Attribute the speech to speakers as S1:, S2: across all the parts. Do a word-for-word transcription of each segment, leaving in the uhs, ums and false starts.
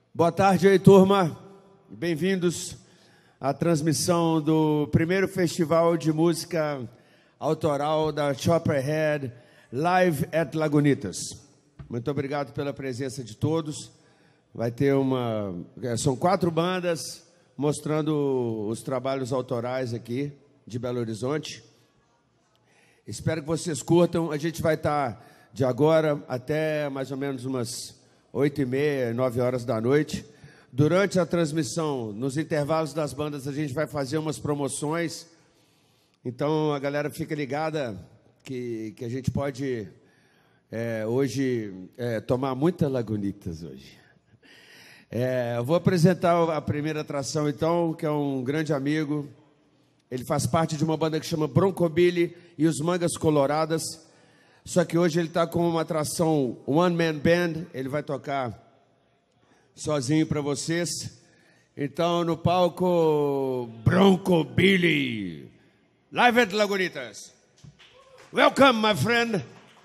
S1: Boa tarde aí, turma. Bem-vindos à transmissão do primeiro Festival de Música Autoral da Chopperhead, Live at Lagunitas. Muito obrigado pela presença de todos. Vai ter uma... São quatro bandas mostrando os trabalhos autorais aqui de Belo Horizonte. Espero que vocês curtam. A gente vai estar de agora até mais ou menos umas oito e meia, nove horas da noite. Durante a transmissão, nos intervalos das bandas, a gente vai fazer umas promoções. Então, a galera fica ligada que, que a gente pode, é, hoje, é, tomar muitas Lagunitas hoje. É, eu vou apresentar a primeira atração, então, que é um grande amigo. Ele faz parte de uma banda que chama Broncobilly e os Mangas Coloradas. Só que hoje ele está com uma atração One Man Band. Ele vai tocar sozinho para vocês. Então, no palco, Broncobilly, Live at Lagunitas. Welcome, my friend.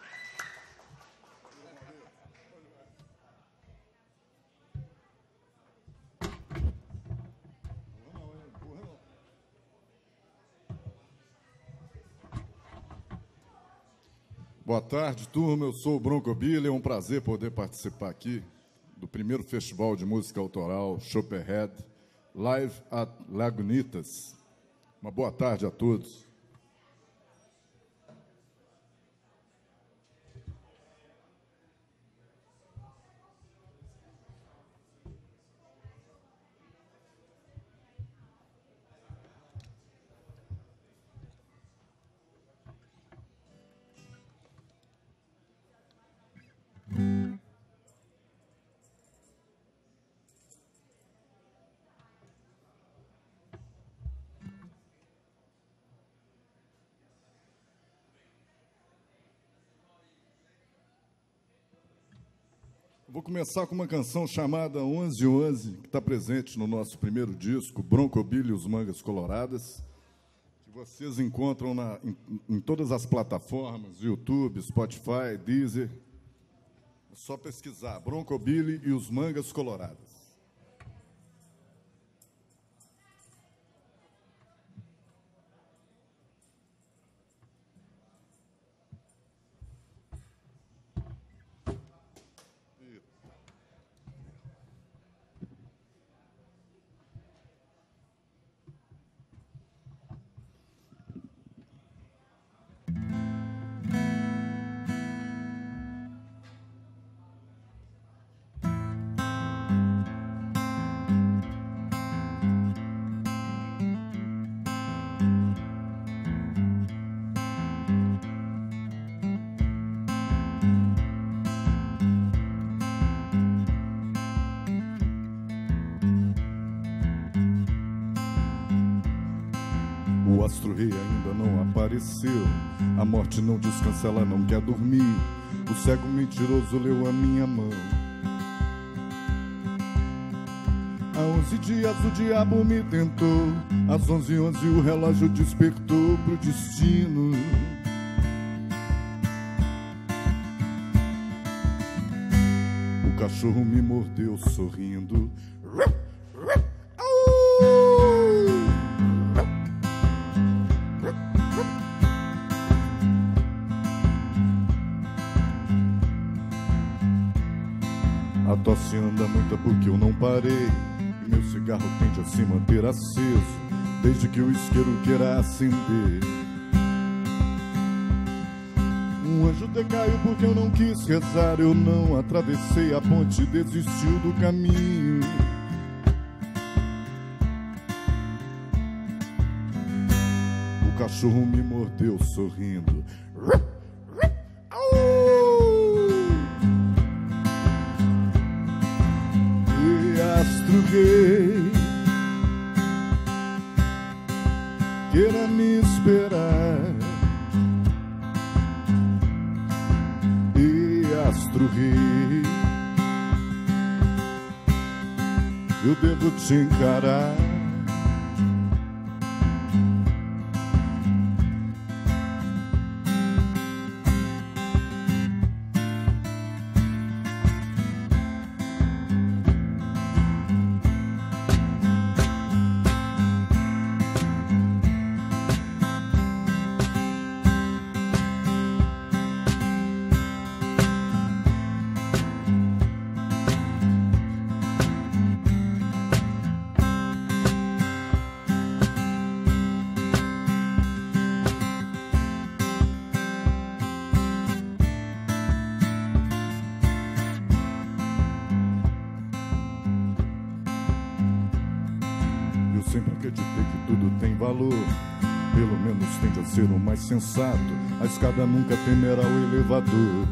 S2: Boa tarde, turma. Eu sou o Broncobilly. É um prazer poder participar aqui do primeiro Festival de Música Autoral Chopperhead, Live at Lagunitas. Uma boa tarde a todos. Vou começar com uma canção chamada onze onze, que está presente no nosso primeiro disco, Broncobilly e os Mangas Coloradas, que vocês encontram na, em, em todas as plataformas, YouTube, Spotify, Deezer. É só pesquisar, Broncobilly e os Mangas Coloradas. O astro-rei ainda não apareceu, a morte não descansa, ela não quer dormir. O cego mentiroso leu a minha mão. Há onze dias o diabo me tentou, às onze e onze o relógio despertou pro destino. O cachorro me mordeu sorrindo. A tosse anda muita porque eu não parei, e meu cigarro tende a se manter aceso, desde que o isqueiro queira acender. Um anjo decaiu porque eu não quis rezar, eu não atravessei a ponte, desistiu do caminho. O cachorro me mordeu sorrindo. Astro-rei, queira me esperar. E astro-rei, eu devo te encarar. sempre acreditei que tudo tem valor. Pelo menos tenta ser o mais sensato. A escada nunca temerá o elevador.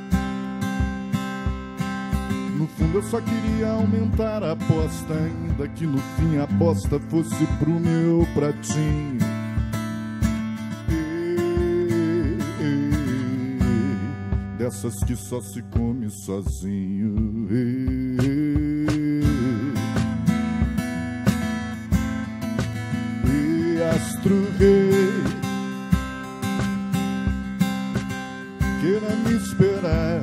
S2: No fundo eu só queria aumentar a aposta, ainda que no fim a aposta fosse pro meu pratinho. Ei, ei, dessas que só se come sozinho. Ei, ei, astro rei, queira me esperar.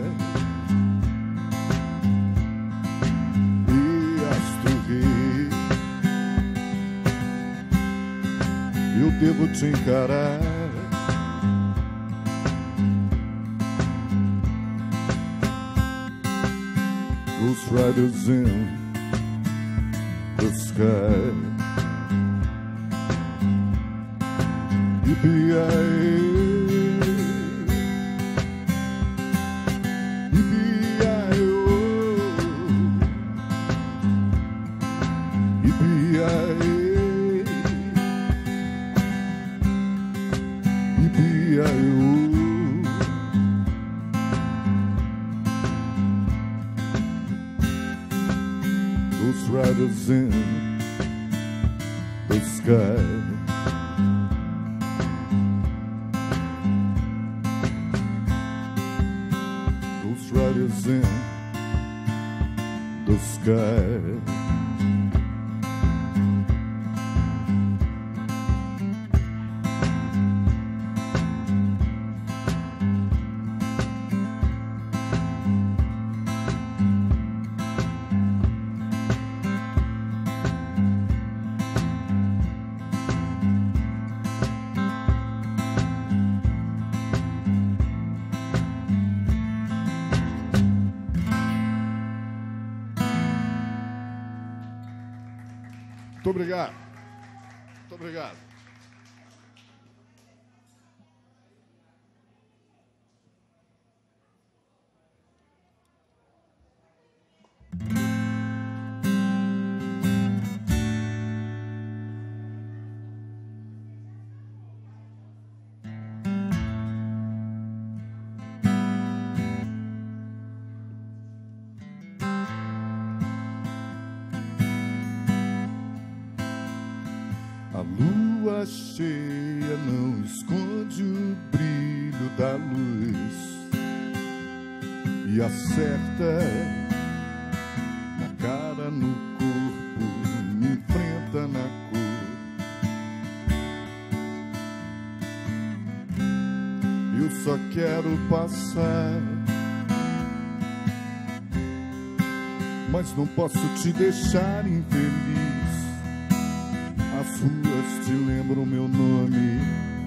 S2: Eu devo te encarar. Ghost riders in the sky. Yippee-yi-yi, yippee-yi-oh, yippee-yi-yi. Those riders in the sky. Those riders in the sky. Muito obrigado. Muito obrigado. A lua cheia não esconde o brilho da luz e acerta na cara, no corpo, me enfrenta na cor. Eu só quero passar, mas não posso te deixar infeliz. As ruas te lembram meu nome.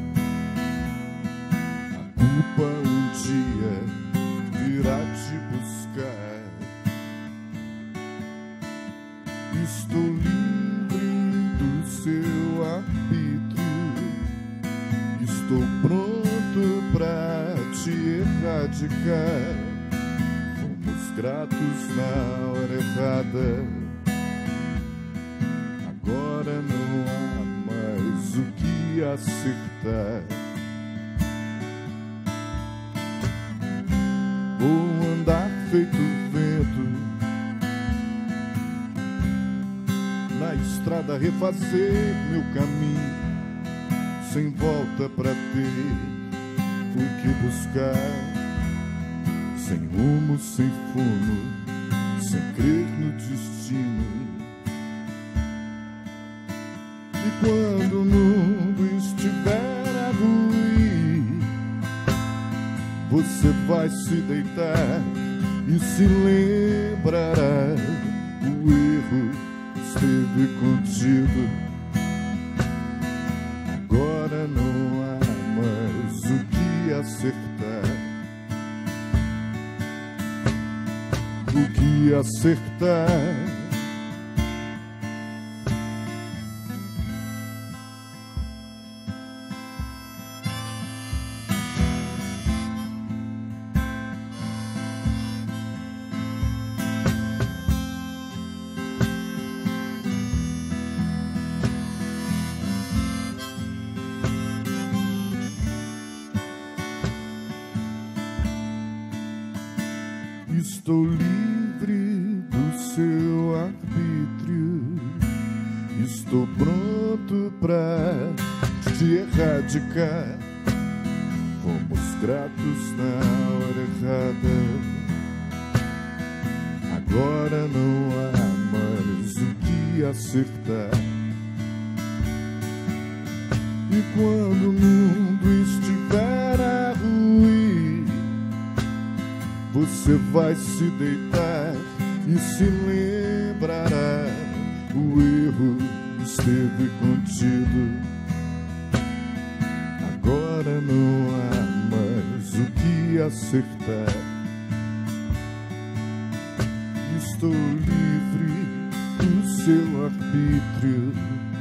S2: A culpa um dia virá te buscar. Estou livre do seu arbítrio. Estou pronto pra te erradicar. Fomos gratos na hora errada. Agora não há mais o que acertar. Vou andar feito vento na estrada, refazer meu caminho, sem volta pra ter o que buscar. Sem rumo, sem fumo, sem crer no destino. E quando o mundo estiver a ruir, você vai se deitar e se lembrará. O erro esteve contigo. Agora não há mais o que acertar. O que acertar. Estou livre do seu arbítrio, estou pronto pra te erradicar. Fomos gratos na hora errada, agora não há mais o que acertar. E quando o mundo estiver a ruir, você vai se deitar e se lembrará: o erro esteve contido, agora não há mais o que acertar. Estou livre do seu arbítrio,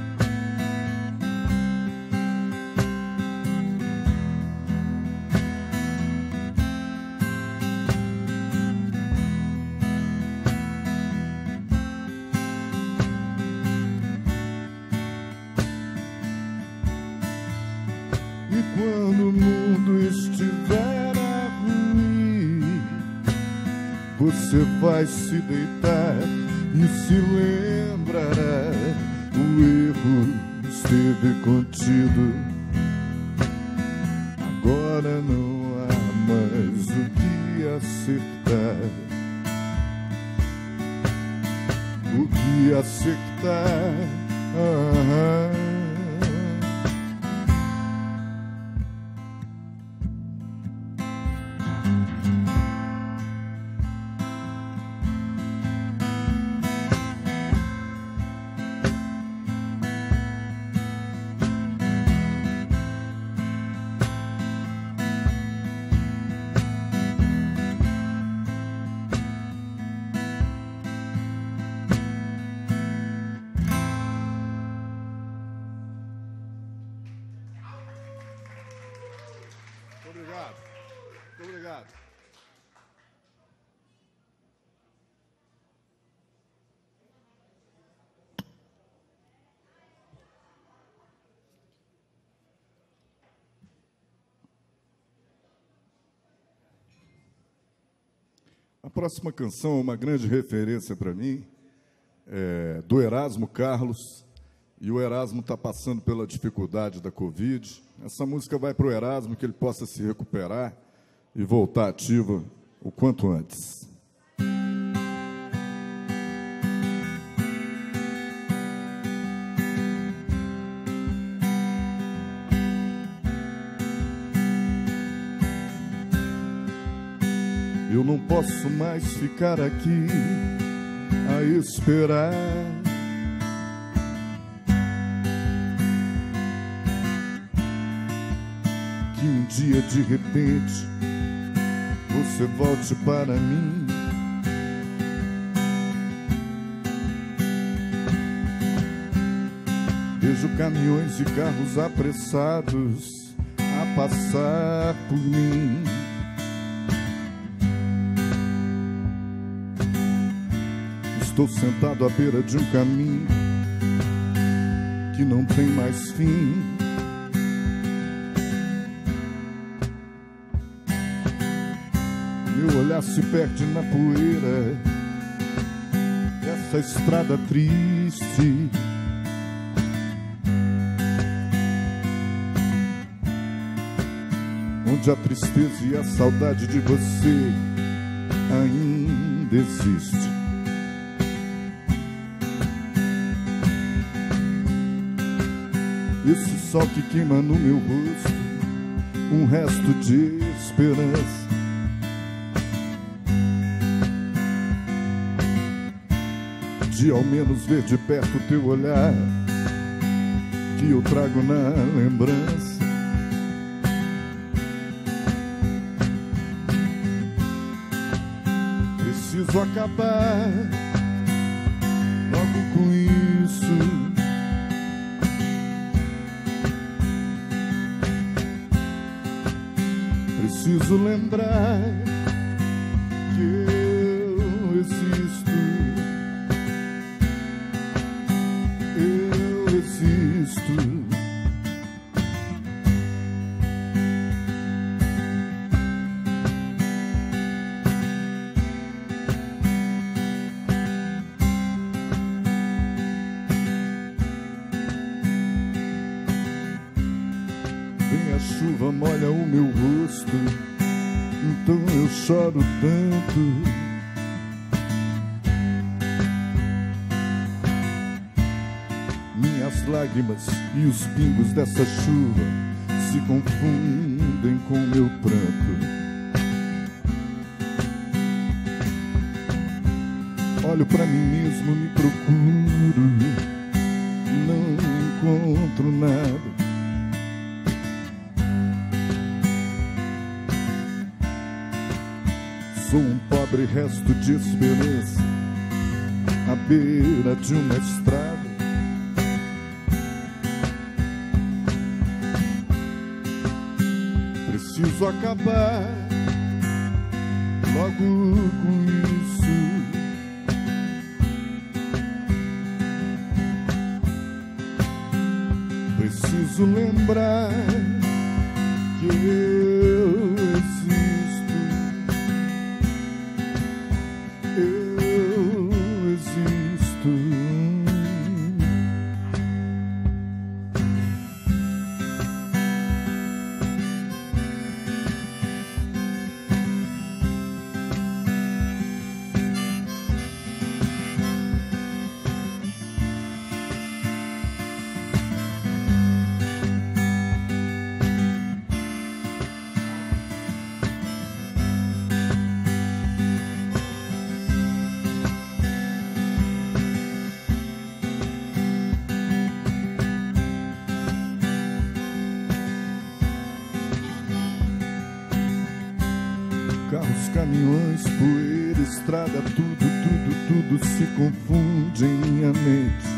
S2: quando o mundo estiver a ruir, você vai se deitar e se lembrará: o erro esteve contido, agora não há mais o que acertar. O que acertar? Ah, obrigado. Muito obrigado. A próxima canção é uma grande referência para mim, é do Erasmo Carlos, e o Erasmo está passando pela dificuldade da Covid. Essa música vai para o Erasmo, que ele possa se recuperar e voltar ativo o quanto antes. Eu não posso mais ficar aqui a esperar. Que um dia de repente você volte para mim. Vejo caminhões e carros apressados a passar por mim. Estou sentado à beira de um caminho que não tem mais fim. Meu olhar se perde na poeira dessa estrada triste. Onde a tristeza e a saudade de você ainda existe. Esse sol que queima no meu rosto, um resto de esperança. De ao menos ver de perto o teu olhar, que eu trago na lembrança. Preciso acabar logo com isso. Preciso lembrar que eu existo. Eu existo. chuva molha o meu rosto, então eu choro tanto. Minhas lágrimas e os pingos dessa chuva se confundem com meu pranto. Olho pra mim mesmo, me procuro, não encontro nada. Sou um pobre resto de esperança à beira de uma estrada. Preciso acabar logo com isso. Preciso lembrar que eu existo. Eu existo. Carros, caminhões, poeira, estrada, tudo, tudo, tudo se confunde em minha mente.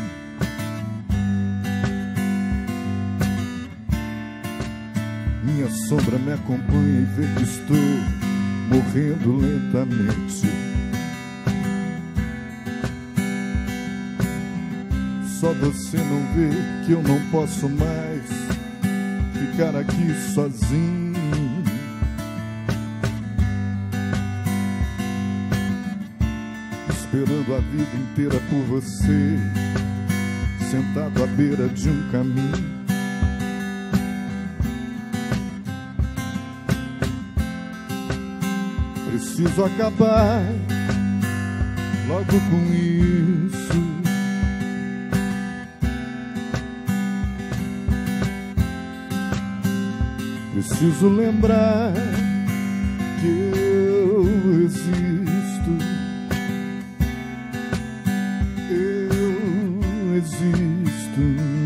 S2: Minha sombra me acompanha e vê que estou morrendo lentamente. Só você não vê que eu não posso mais ficar aqui sozinho. Esperando a vida inteira por você, sentado à beira de um caminho. Preciso acabar logo com isso. Preciso lembrar que eu existo. Eu existo.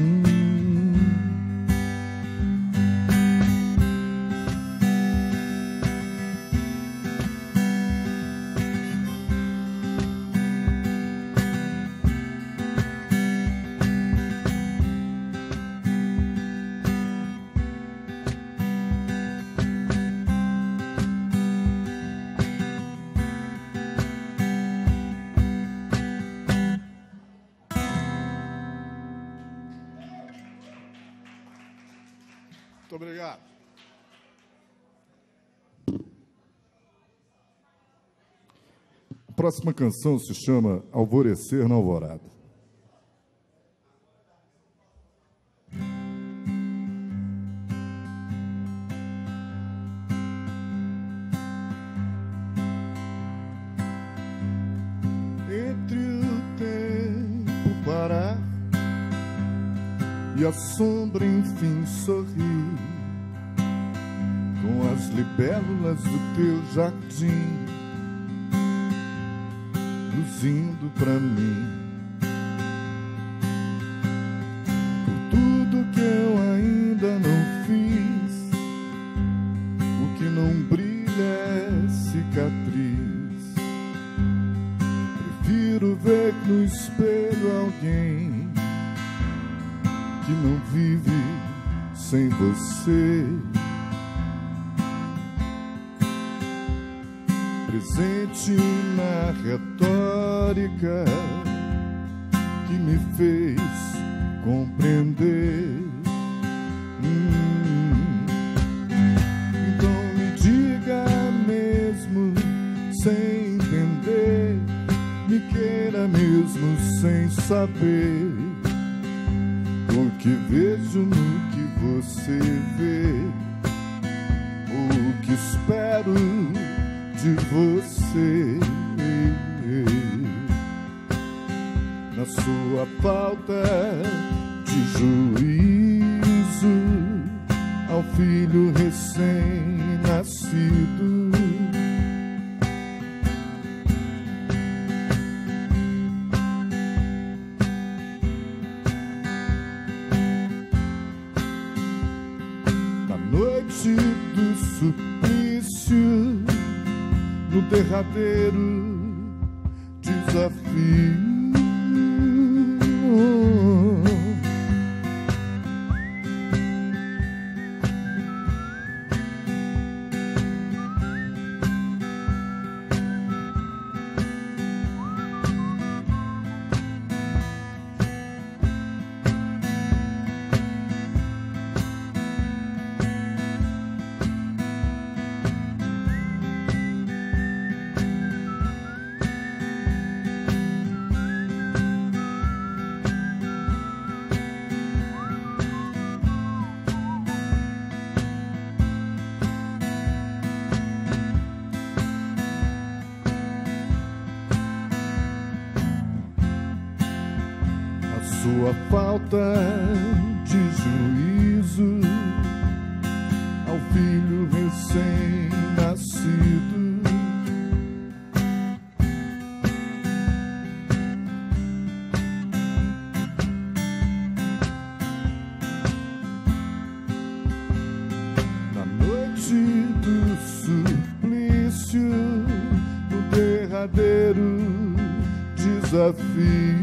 S2: Muito obrigado. A próxima canção se chama Alvorecer na Alvorada. Entre o tempo parar e a sombra enfim sorrir, com as libélulas do teu jardim luzindo pra mim. Por tudo que eu ainda não fiz, o que não brilha é cicatriz. Prefiro ver no espelho alguém que não vive sem você. Presente na retórica que me fez compreender. Hum. Então me diga mesmo sem entender, me queira mesmo sem saber. O que vejo no que você vê, espero de você. Na sua falta de juízo ao filho recém-nascido, na noite do suplício, no derradeiro desafio, sua falta de juízo ao filho recém-nascido, na noite do suplício, no derradeiro desafio,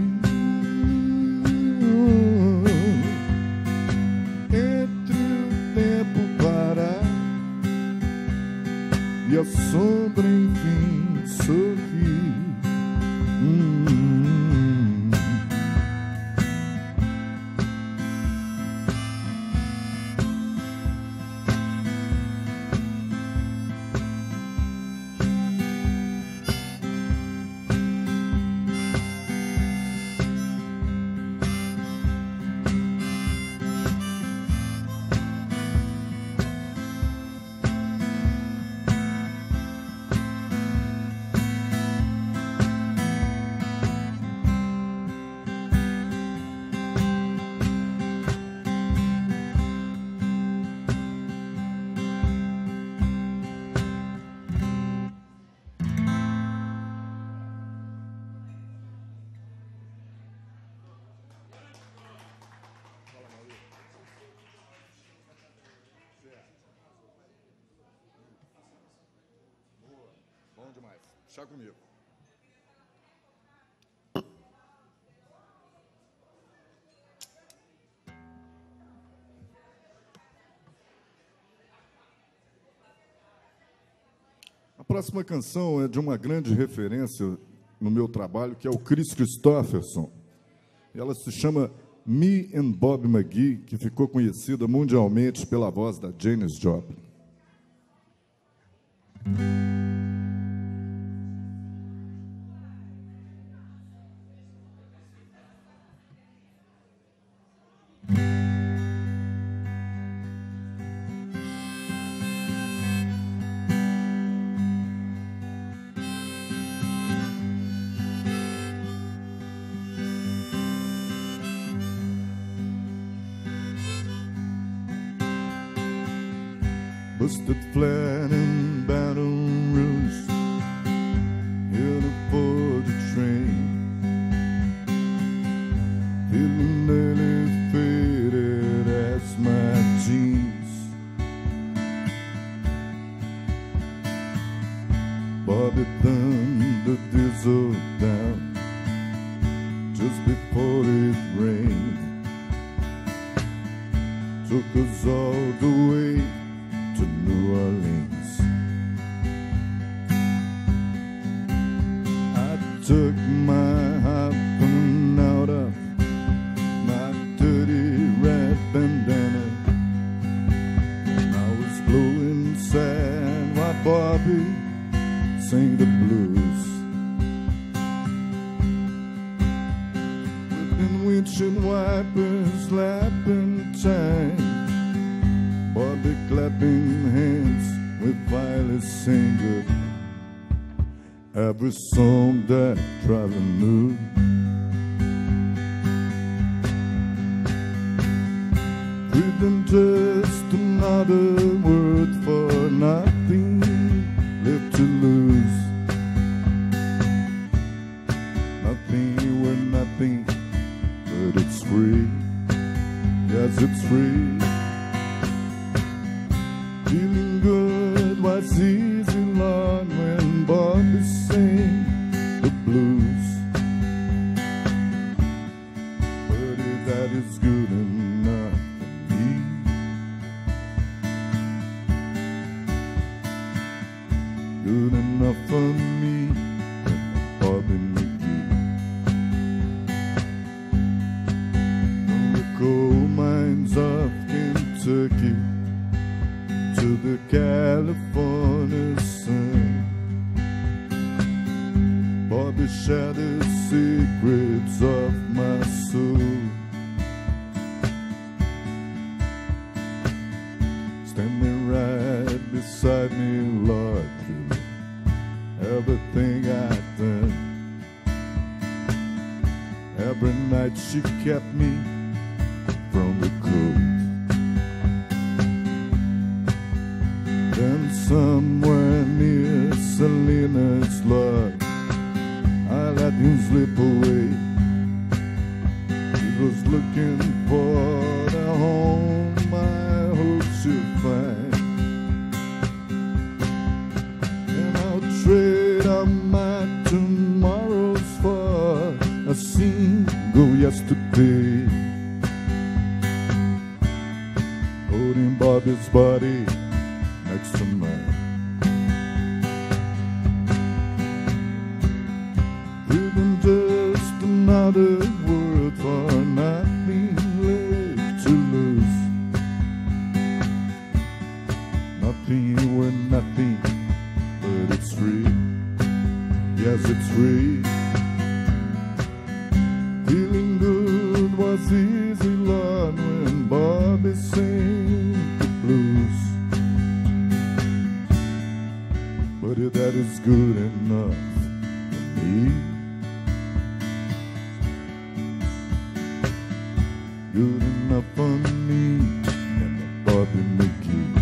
S2: e a sombra enfim sorri. Hum. Bom demais. Chá comigo. A próxima canção é de uma grande referência no meu trabalho, que é o Kris Kristofferson. Ela se chama Me and Bob McGee, que ficou conhecida mundialmente pela voz da Janis Joplin. Busted flat in Baton Rouge, headed for the train, feeling nearly faded as my jeans. Bobby thumbed the diesel down just before it rained, took us all the way to New Orleans. I took my harpoon out of my dirty red bandana, and I was blowing sad while Bobby sang the blues. Whipping windshield wipers, lapping time, Bobby clapping hands we finally sing it. Every song that traveling knew. Freedom, just another word for nothing left to lose. Nothing, we're nothing, but it's free. Yes, it's free. Feeling good was easy, Lord, when Bobby sang the blues. But if that is good enough for me, good enough for me, Bobby McGee. From the coal mines of Kentucky to the California sun, Bobby shared the secrets of my soul. Standing right beside me, Lord, through everything I've done. Every night she kept me from the cold. Then somewhere near Salinas, Lord, I let him slip away. He was looking for the home I hope she'll find. And I'll trade up my tomorrows for a single yesterday. Holding Bobby's body next to mine. Even just another word for nothing left to lose. Nothing, we're nothing, but it's free. Yes, it's free. Feeling good was easy, Lord, when Bobby sang the blues. But if that is good enough for me, good enough for me and Bobby McGee.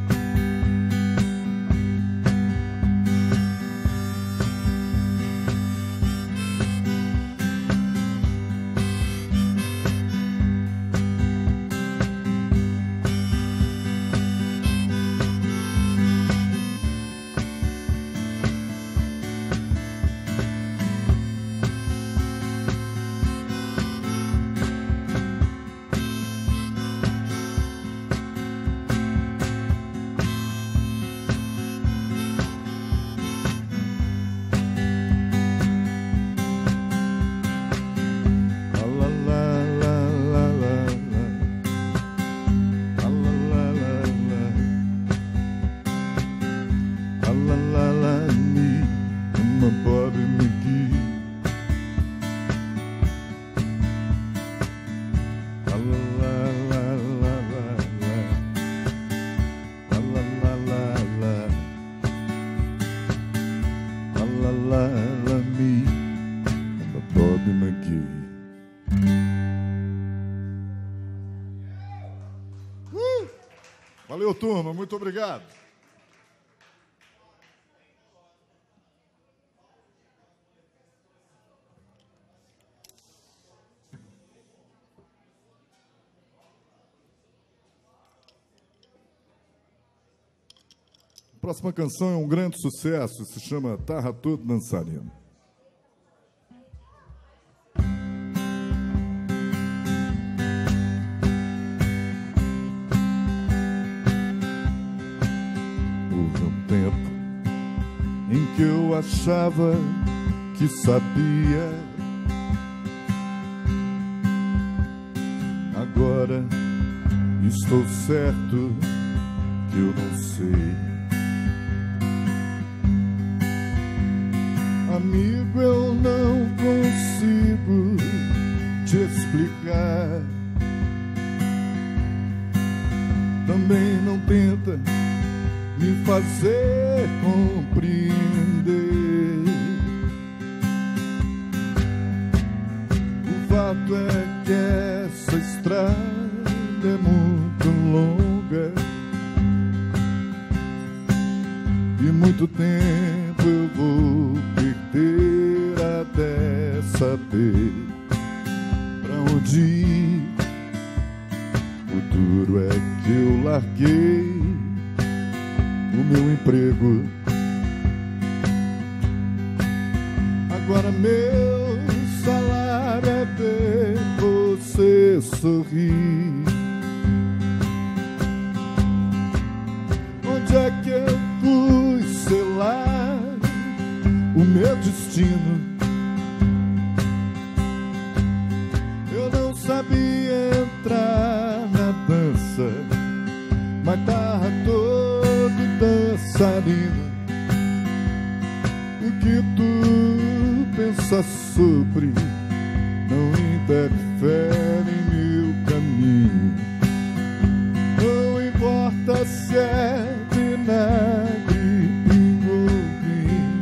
S2: Valeu, turma. Muito obrigado. A próxima canção é um grande sucesso, se chama Tarra Todo Dançarino. Em que eu achava que sabia, agora estou certo que eu não sei. Amigo, eu não consigo te explicar. Também não tenta me fazer compreender. O fato é que essa estrada é muito longa e muito tempo eu vou perder até saber pra onde ir. O duro é que eu larguei o meu emprego. Agora meu salário é ver você sorrir. Onde é que eu fui selar o meu destino? Eu não sabia entrar na dança, mas tava todo dançarino. O que tu pensas sobre não interfere em meu caminho. Não importa se é vinagre, pingo ou vinho.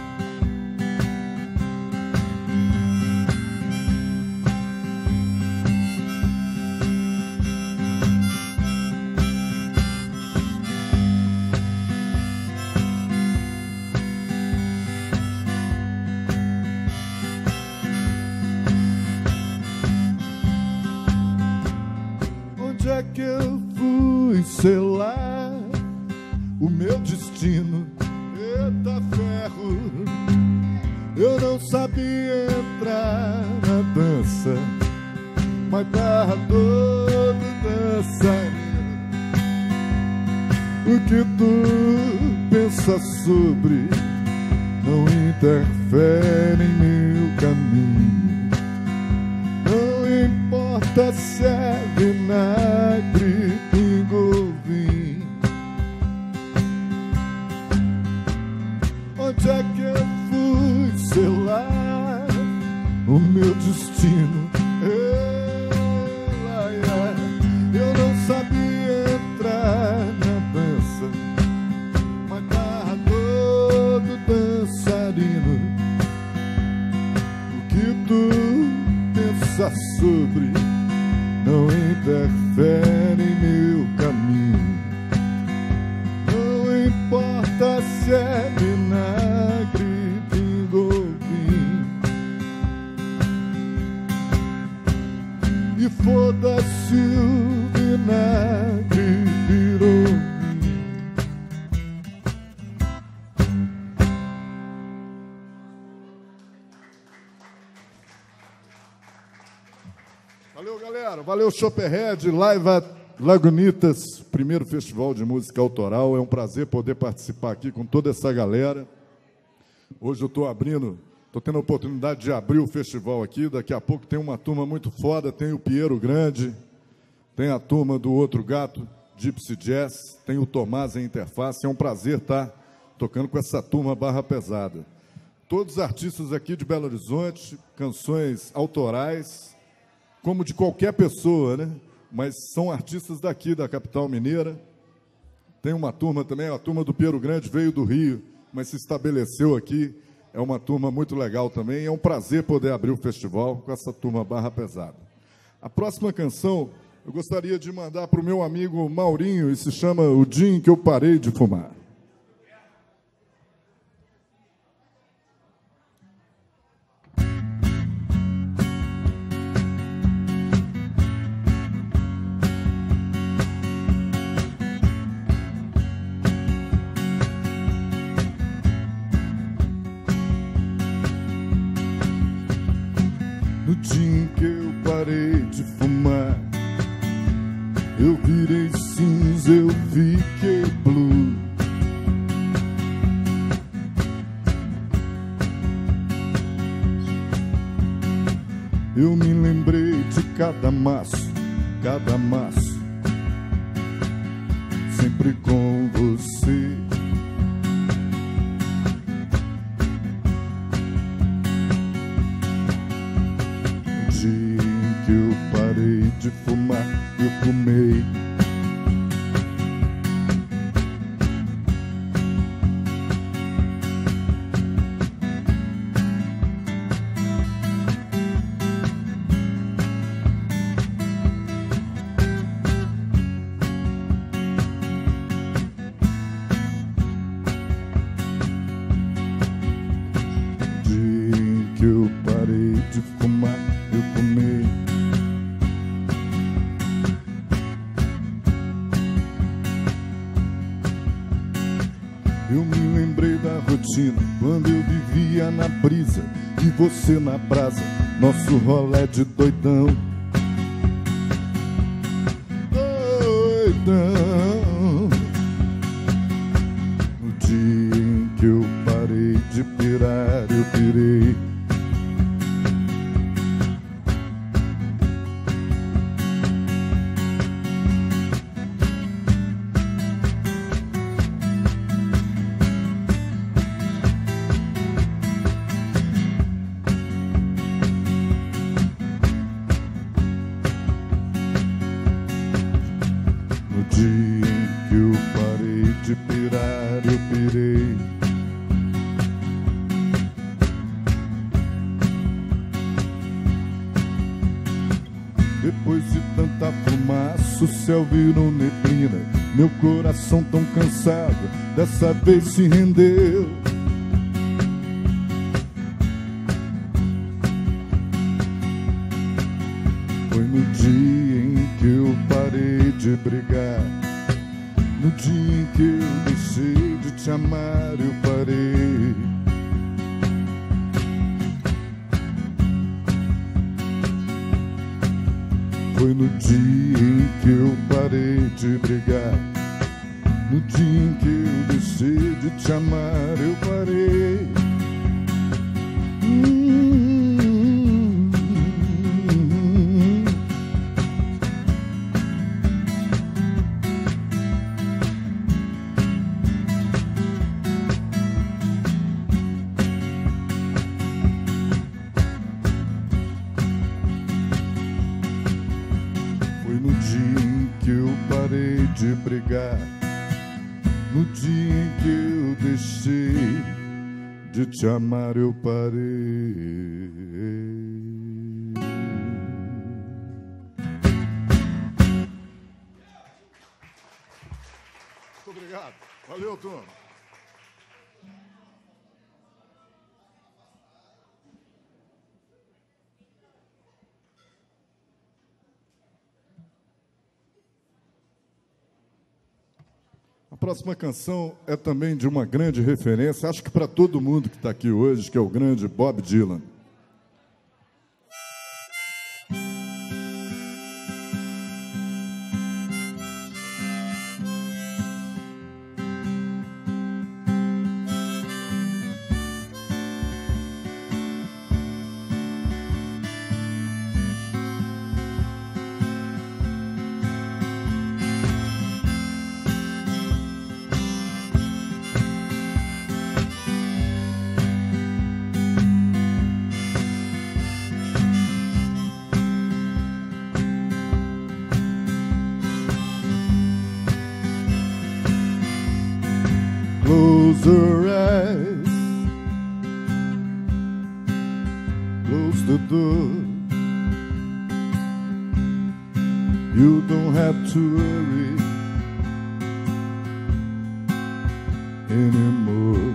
S2: Onde é que eu fui selar o meu destino? Eita ferro, eu não sabia entrar na dança, mas tava todo dançarino. O que tu pensas sobre não interfere em meu caminho. Não importa se é vinagre, pingo ou vinho. Onde é que eu fui selar o meu destino? Eu não sabia entrar na dança, mas tava todo dançarino. O que tu pensas sobre não interfere em meu caminho. Não importa se é vinagre, pingo ou vinho. E foda-se o vinagre, virou vinho. Valeu, galera. Valeu, Chopperhead, Live at Lagunitas, primeiro festival de música autoral. É um prazer poder participar aqui com toda essa galera. Hoje eu estou abrindo, estou tendo a oportunidade de abrir o festival aqui. Daqui a pouco tem uma turma muito foda, tem o Piero Grande, tem a turma do Outro Gato, Gypsy Jazz, tem o Tomás em Interface. É um prazer estar tocando com essa turma barra pesada. Todos os artistas aqui de Belo Horizonte, canções autorais, como de qualquer pessoa, né? Mas são artistas daqui, da capital mineira. Tem uma turma também, a turma do Piero Grande veio do Rio, mas se estabeleceu aqui. É uma turma muito legal também. É um prazer poder abrir o festival com essa turma barra pesada. A próxima canção eu gostaria de mandar para o meu amigo Maurinho, e se chama O Dia em que Eu Parei de Fumar. No dia em que eu parei de fumar, eu virei cinza, eu fiquei blue. Eu me lembrei de cada maço, cada maço, sempre com você. No dia em que eu parei de fumar, eu fumei. parei de fumar, eu fumei. Eu me lembrei da rotina, quando eu vivia na brisa e você na brasa, nosso rolê de doidão. Doidão. No dia em que eu parei de pirar, eu pirei. Depois de tanta fumaça, o céu virou neblina. Meu coração tão cansado, dessa vez se rendeu. Foi no dia em que eu parei de brigar, no dia em que eu deixei de te amar, eu parei. Foi no dia em que eu parei de brigar, no dia em que eu deixei de te amar, eu parei. Hum, hum, hum. Foi no dia em que eu parei de brigar, no dia em que eu deixei de te amar, eu parei. Muito obrigado. Valeu, turma. A próxima canção é também de uma grande referência, acho que para todo mundo que está aqui hoje, que é o grande Bob Dylan. Close your eyes, close the door. You don't have to worry anymore.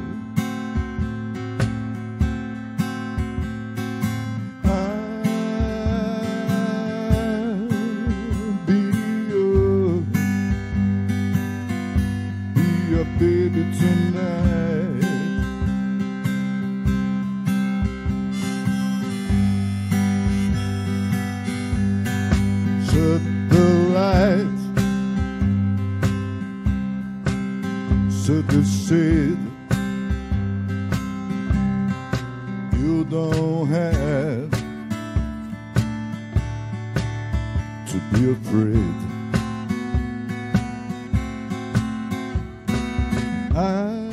S2: I'll be your, be your baby tonight. Shut the lights, shut the shade. You don't have to be afraid. I'll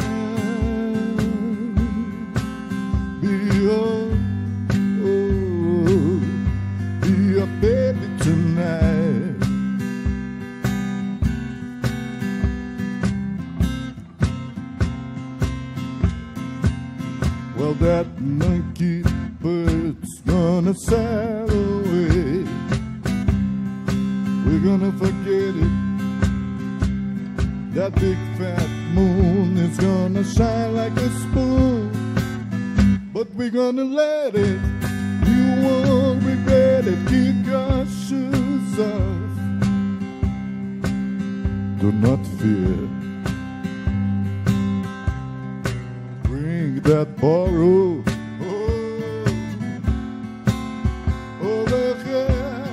S2: be your, oh, be your baby tonight. Well, that monkey bird's gonna sail away. We're gonna forget it. That big fat moon is gonna shine like a spoon, but we're gonna let it not fear. Bring that borrow oh, over here.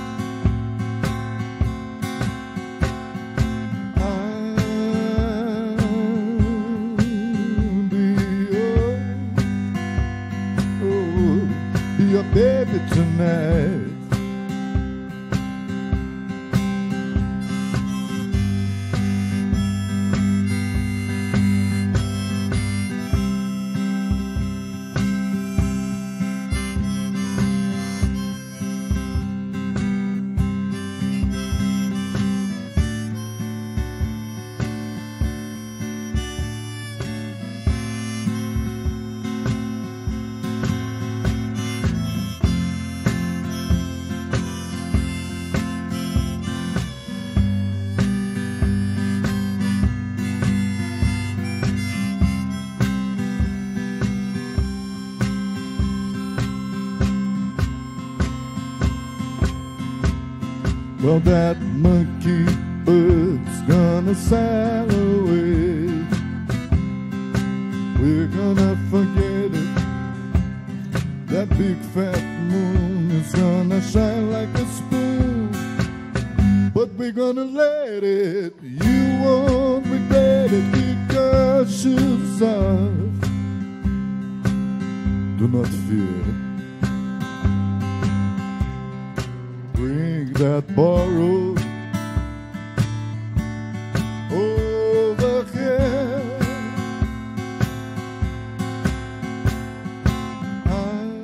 S2: I'll be your, oh, be your baby tonight. Well, that monkey bird's gonna sail away. We're gonna forget it. That big fat moon is gonna shine like a spoon. But we're gonna let it. You won't regret it because you're soft. Do not fear. Bring that borrow over here. I'll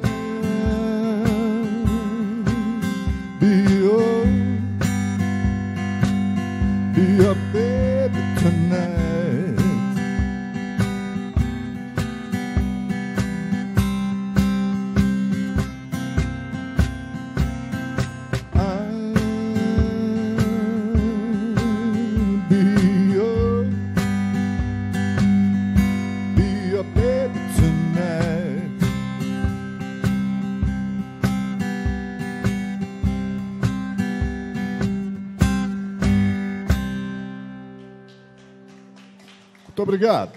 S2: be your, be your baby tonight. Muito obrigado.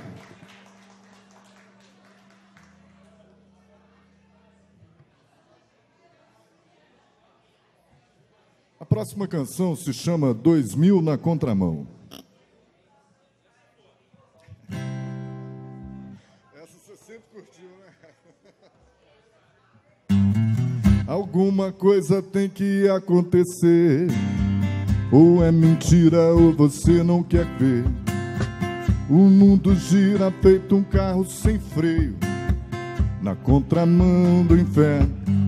S2: A próxima canção se chama Dois Mil na Contramão. Essa você sempre curtiu, né? Alguma coisa tem que acontecer. Ou é mentira ou você não quer ver. O mundo gira feito um carro sem freio, na contramão do inferno.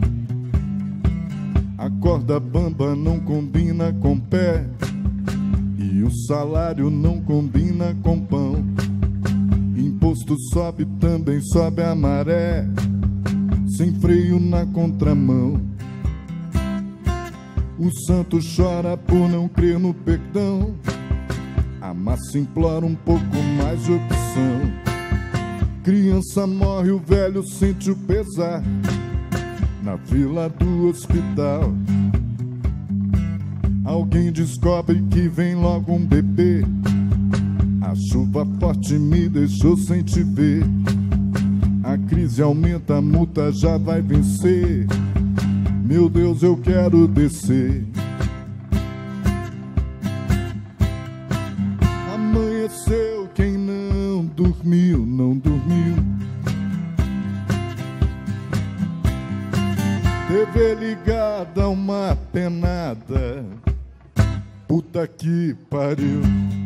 S2: A corda bamba não combina com pé, e o salário não combina com pão. Imposto sobe, também sobe a maré, sem freio na contramão. O santo chora por não crer no perdão. A massa implora um pouco mais de opção. Criança morre, o velho sente o pesar na fila do hospital. Alguém descobre que vem logo um bebê. A chuva forte me deixou sem te ver. A crise aumenta, a multa já vai vencer. Meu Deus, eu quero descer. Amanheceu, quem não dormiu, não dormiu. T V ligada, uma penada. Puta que pariu.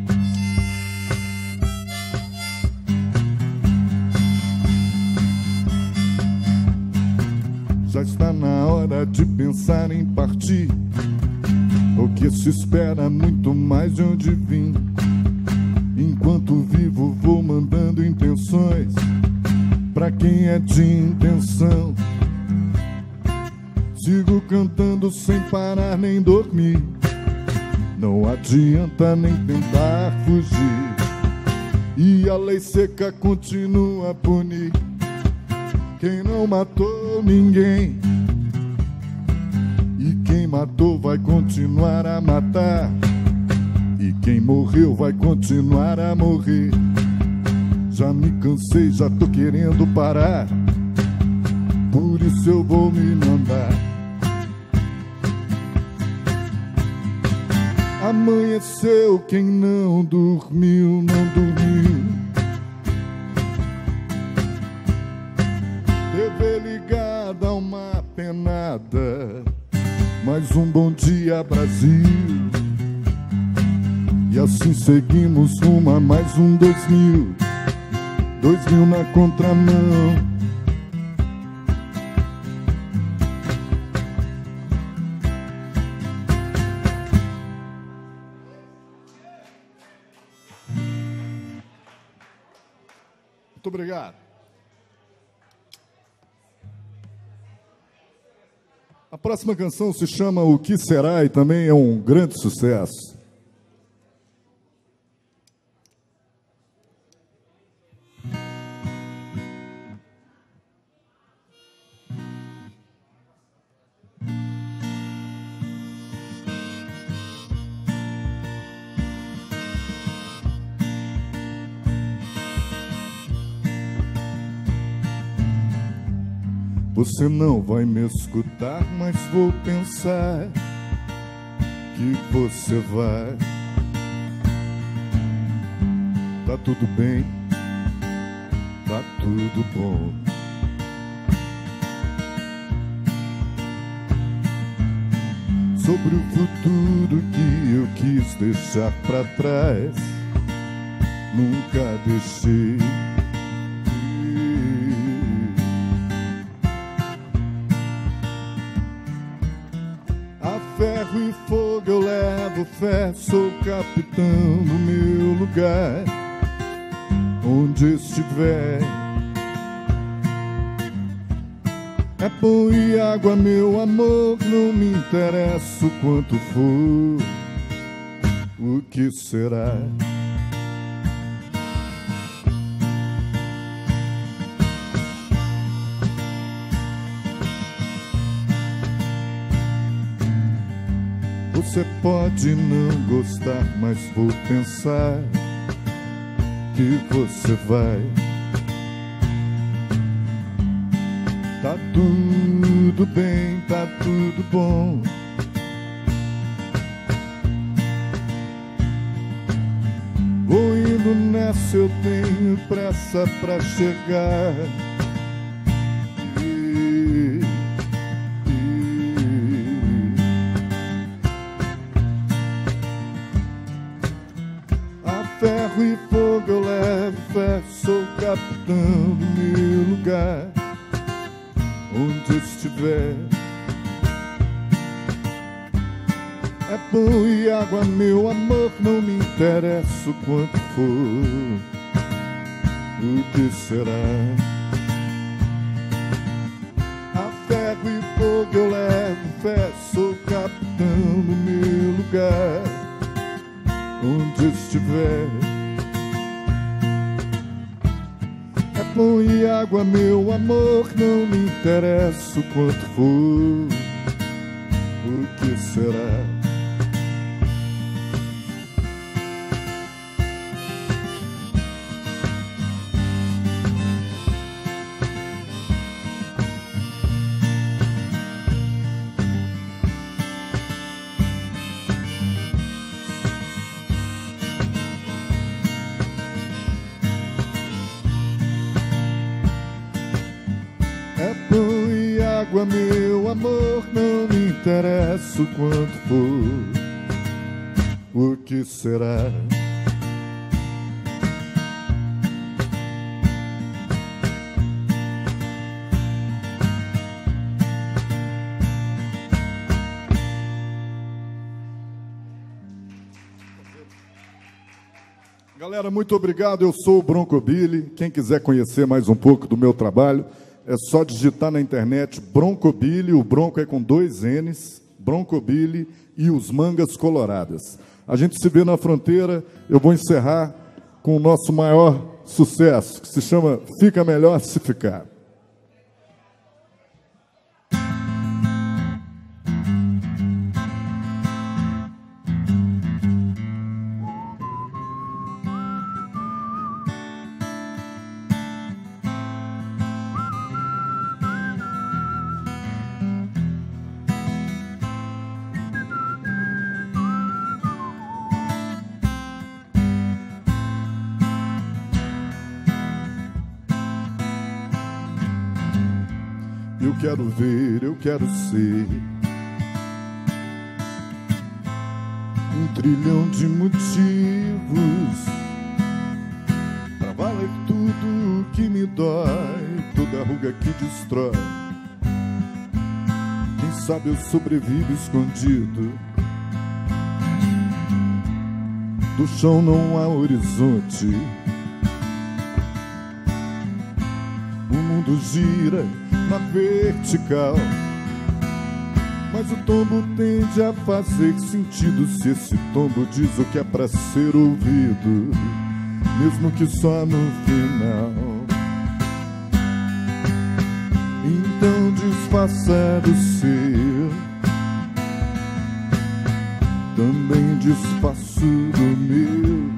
S2: Já está na hora de pensar em partir. O que se espera muito mais de onde vim. Enquanto vivo vou mandando intenções pra quem é de intenção. Sigo cantando sem parar nem dormir. Não adianta nem tentar fugir. E a lei seca continua a punir quem não matou ninguém. E quem matou vai continuar a matar. E Quem morreu vai continuar a morrer. Já me cansei, já tô querendo parar. Por isso eu vou me mandar. Amanheceu, quem não dormiu, não dormiu. T V ligada a uma penada. Mais um bom dia, Brasil. E assim seguimos rumo a mais um dois mil. Dois mil na contramão. Muito obrigado. A próxima canção se chama O Que Será e também é um grande sucesso. Você não vai me escutar, mas vou pensar que você vai. Tá tudo bem, tá tudo bom. Sobre o futuro que eu quis deixar pra trás, nunca deixei. Ferro e fogo eu levo fé, sou capitão do meu lugar, onde estiver. É pão e água, meu amor, não me interessa o quanto for. O que será? Você pode não gostar, mas vou pensar que você vai. Tá tudo bem, tá tudo bom. Vou indo nessa, eu tenho pressa pra chegar. Ferro e fogo eu levo fé, sou capitão do meu lugar, onde estiver. É pão e água, meu amor, não me interessa o quanto for. O que será? A ferro e fogo eu levo fé, sou capitão do meu lugar, onde estiver. É pão e água, meu amor, não me interessa o quanto for. O que será? Meu amor, não me interessa o quanto for. O que será? Galera, muito obrigado. Eu sou o Bronco Billy. Quem quiser conhecer mais um pouco do meu trabalho, é só digitar na internet Bronco Billy, o Bronco é com dois N's, Bronco Billy e os Mangas Coloradas. A gente se vê na fronteira. Eu vou encerrar com o nosso maior sucesso, que se chama Fica Melhor Se Ficar. quero ver, eu quero ser. Um trilhão de motivos pra valer tudo que me dói, toda ruga que destrói. Quem sabe eu sobrevivo escondido. Do chão não há horizonte. O mundo gira na vertical, mas o tombo tende a fazer sentido se esse tombo diz o que é pra ser ouvido, mesmo que só no final. Então desfaça do seu, também desfaço do meu.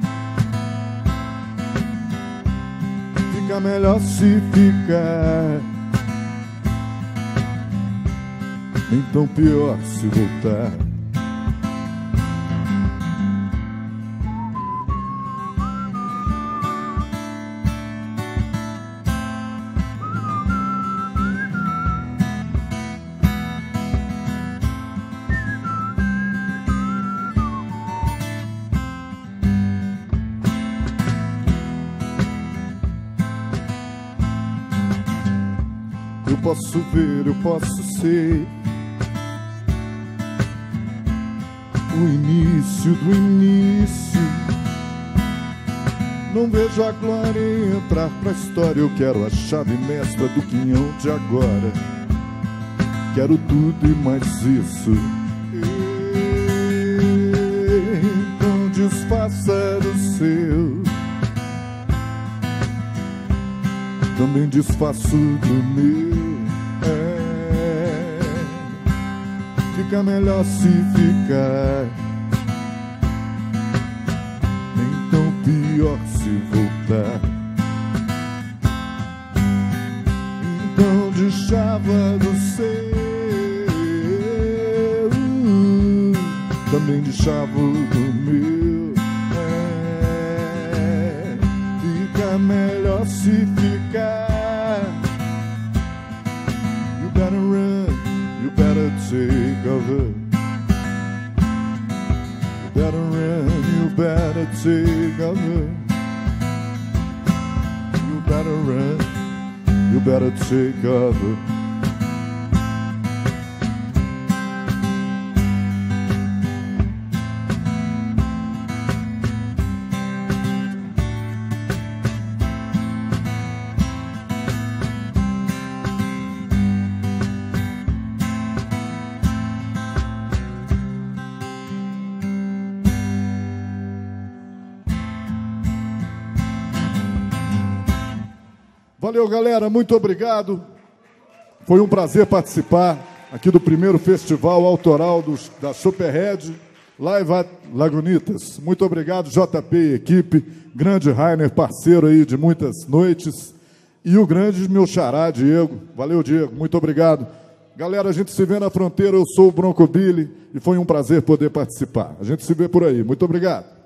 S2: Fica melhor se ficar, então pior se voltar. Eu posso ver, eu posso ser o início do início. Não vejo a glória entrar pra história. Eu quero a chave mestra do quinhão de agora. Quero tudo e mais isso. Então desfaça do seu, também desfaço do meu. É, fica melhor se ficar, então pior se voltar. Então deixava do seu, também deixava do meu. É, fica melhor se ficar. You better run, you better take cover. You better run, you better take cover. You better run, you better take cover. Valeu, galera, muito obrigado. Foi um prazer participar aqui do primeiro festival autoral dos, da Superhead, Live at Lagunitas. Muito obrigado, J P e equipe, grande Rainer, parceiro aí de muitas noites, e o grande meu xará, Diego. Valeu, Diego, muito obrigado. Galera, a gente se vê na fronteira, eu sou o Bronco Billy, e foi um prazer poder participar. A gente se vê por aí, muito obrigado.